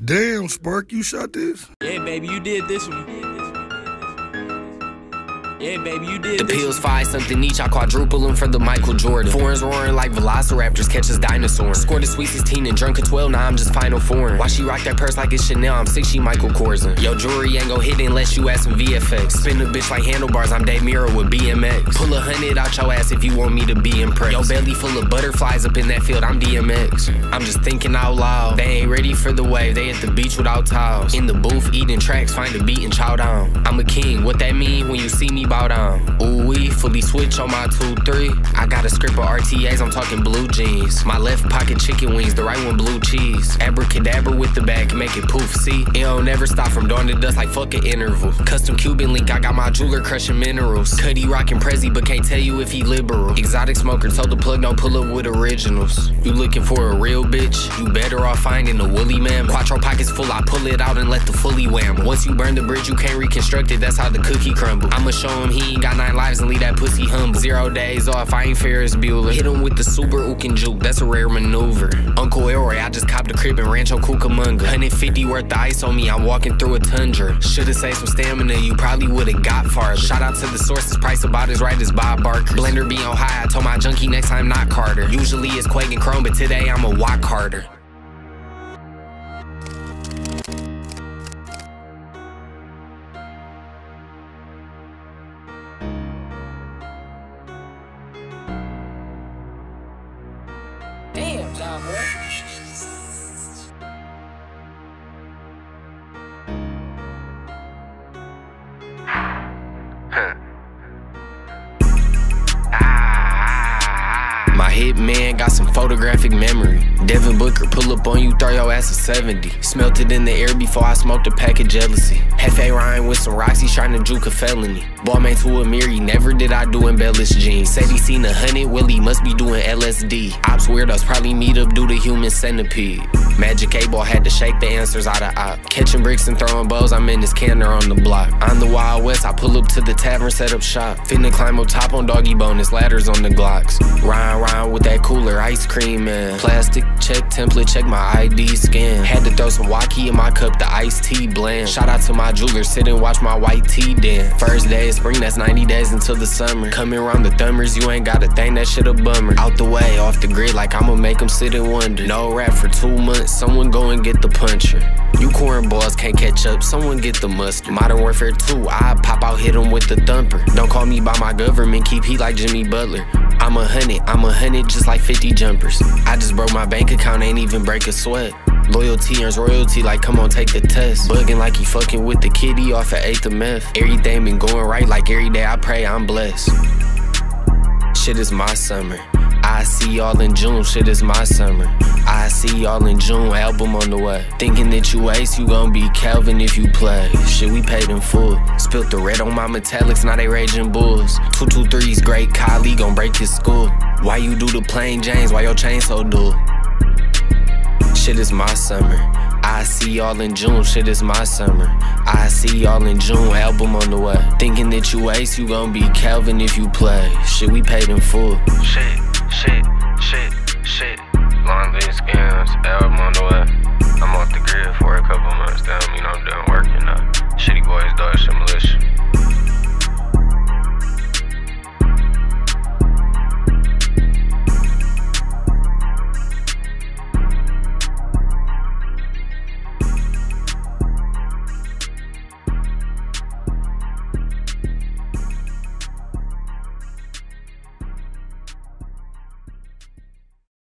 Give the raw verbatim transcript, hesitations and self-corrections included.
Damn, Spark, you shot this? Yeah, baby, you did this one. Yeah, baby, you did The this pills one. five something each, I quadruple them for the Michael Jordan. Foreigns roaring like velociraptors, catches dinosaurs. Scored a sweet sixteen and drunk a twelve, now I'm just final foreign. Why she rock that purse like it's Chanel, I'm six, she Michael Korsen. Yo, jewelry ain't gon' hit unless you add some V F X. Spin a bitch like handlebars, I'm Dave Mirra with B M X. Pull a hundred out your ass if you want me to be impressed. Yo, belly full of butterflies up in that field, I'm D M X. I'm just thinking out loud, they ain't ready for the wave, they at the beach without towels. In the booth, eating tracks, find a beat and chow down. I'm a king, what that mean when you see me bow down? Ooh-wee, fully switch on my two three. I got a script of R T As, I'm talking blue jeans. My left pocket chicken wings, the right one blue cheese. Abracadabra with the bag, can make it poof, see? It don't never stop from dawn to dusk like fuck an interval. Custom Cuban link, I got my jeweler crushing minerals. Cuddy rockin' Prezi, but can't tell you if he liberal. Exotic smoker, told the plug don't pull up with originals. You looking for a real bitch? You better off finding a woolly man. Quattro pockets full, I pull it out and let the fully wham. Once you burn the bridge, you can't reconstruct it, that's how the cookie crumble. I'ma show him he ain't got nine lives and leave that pussy humble. Zero days off, I ain't Ferris Bueller. Hit him with the super ook and juke, that's a rare maneuver. Uncle Elroy, I just copped a crib in Rancho Cucamonga. one hundred fifty worth of ice on me, I'm walking through a tundra. Should've saved some stamina, you probably would've got farther. Shout out to the sources, price about as right as Bob Barker. Blender be on high, I told my junkie next time not Carter. Usually it's Quake and Chrome, but today I'm a walk harder. Damn, John boy. My hitman got some photographic memory. Devin Booker pull up on you, throw your ass a seventy. Smelt it in the air before I smoked a pack of jealousy. Hefe Ryan with some rocks, he's trying to juke a felony. Ballman to Amiri, never did I do embellished jeans. Said he seen a hundred, well he must be doing L S D. Ops weirdos probably meet up due to human centipede. Magic eight ball had to shake the answers out of op. Catching bricks and throwing bows, I'm in this canner on the block. On the Wild West, I pull up to the tavern, set up shop. Finna climb up top on doggy bonus, ladders on the Glocks. Ryan Ryan with that cooler, ice cream man. Plastic, check template, check my I D scan. Had to throw some Waukee in my cup, the iced tea blend. Shout out to my jeweler, sit and watch my white tee dance. First day of spring, that's ninety days until the summer. Coming around the thumbers, you ain't got a thing, that shit a bummer. Out the way, off the grid, like I'ma make them sit and wonder. No rap for two months, someone go and get the puncher. You cornballs can't catch up, someone get the mustard. Modern Warfare two, I pop out, hit him with the thumper. Don't call me by my government, keep heat like Jimmy Butler. I'm a hundred, I'm a hundred just like fifty jumpers. I just broke my bank account, ain't even break a sweat. Loyalty earns royalty, like come on take the test. Bugging like he fucking with the kitty off of eighth of meth. Everything been going right, like every day I pray I'm blessed. Shit is my summer, I see y'all in June, shit is my summer. I see y'all in June, album on the way. Thinking that you ace, you gon' be Calvin if you play. Shit, we paid in full. Spilt the red on my metallics, now they raging bulls. two two three's great, Kylie gon' break his school. Why you do the plain James, why your chain so dull? Shit is my summer, I see y'all in June, shit is my summer. I see y'all in June, album on the way. Thinking that you ace, you gon' be Calvin if you play. Shit, we paid in full. Shit, shit, shit, shit. Long list scams, album on the way. I'm off the grid for a couple months, that don't mean I'm done working now. Shitty boys, dog, shit militia.